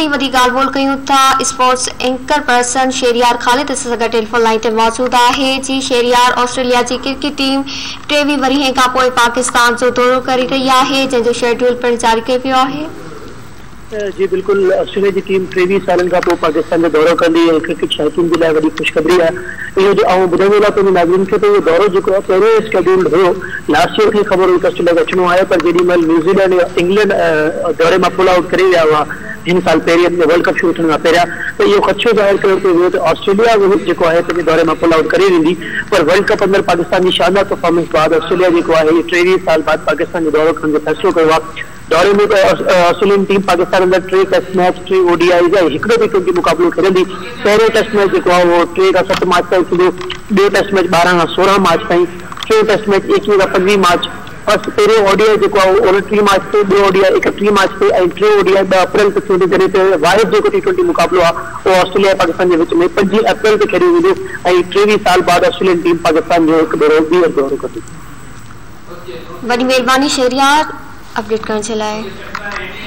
वधी ॻाल्हि ॿोल कयूं था। स्पोर्ट्स एंकर पर्सन शेरियार ख़ालिद सां गॾु टेलीफोन लाइन ते मौजूद आहे। जी शेरियार, ऑस्ट्रेलिया जी क्रिकेट टीम 23 वरीह खां पोइ पाकिस्तान जो दौरो करे रही आहे, जंहिंजो शेड्यूल पिणु जारी कयो वियो आहे। जी बिल्कुल, ऑस्ट्रेलिया की टीम 23 साल का पाकिस्तान जो दौरो कंदी है। क्रिकेट शौकीन के लिए वही खुशखबरी है। ये जो ॿुधाईंदो पंहिंजे नाज़रीन खे तो ये दौरो जो पहिरियों स्केड्यूल्ड हो। लास्ट ईयर की खबर हुई ऑस्ट्रेलिया अचणो आहे, पर जेॾीमहिल न्यूज़ीलैंड या इंग्लैंड दौरे में पुल आउट करे विया हुआ इन साल पहिरियों वर्ल्ड कप शुरू थियण खां पहिरियां, तो इहो ख़दशो ज़ाहिर कयो वियो त ऑस्ट्रेलिया जेको आहे पंहिंजे दौरे में पुल आउट करे वेंदी। पर वर्ल्ड कप अंदर पाकिस्तान की शानदार परफॉर्मेंस बाद ऑस्ट्रेलिया जेको आहे 23 साल बाद पाकिस्तान जो दौरो करण जो फैसलो कयो आहे। दौरे में ऑस्ट्रेलियन टीम पाकिस्तान अंदर 3 टेस्ट मैच, 3 ODI जा 1 T20 मुकाबलो खेलंदी। पहिरियों टेस्ट मैच जो है वो 3 खां 7 मार्च ताईं थींदो, ॿियो टेस्ट मैच 12 खां 16 मार्च ताईं, टियों टेस्ट मैच 21 खां 25 मार्च, और पहिरियों ODI जो है 29 मार्च ते, ॿियो ODI 31 मार्च ते, ऐं टियों ODI 2 अप्रैल ते थींदो। जॾहिं ते वाहिद जो T20 मुकाबलो आहे वो ऑस्ट्रेलिया पाकिस्तान के विच में 25 अप्रैल ते खेॾियो वेंदो, ऐं 23 साल बाद ऑस्ट्रेलियन टीम पाकिस्तान जो हिकु दौरो कंदी। वॾी महिरबानी शेरियार अपडेट करण जे लाइ।